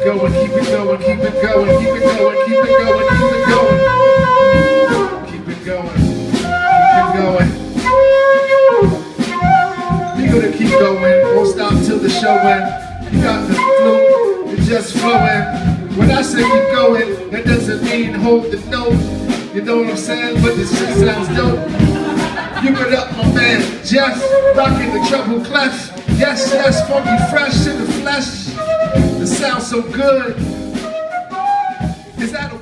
going, keep it going, keep it going, keep it going, keep it going, keep it going. Keep it going, keep it going. You're gonna keep going, won't stop till the show ends. You got the fluke, it's just flowing. When I say keep going, that doesn't mean hold the note. You know what I'm saying? But this shit sounds dope. Give it up, my man, Jeff, rocking the treble clef. Yes, yes, funky fresh in the flesh. It sounds so good. Is that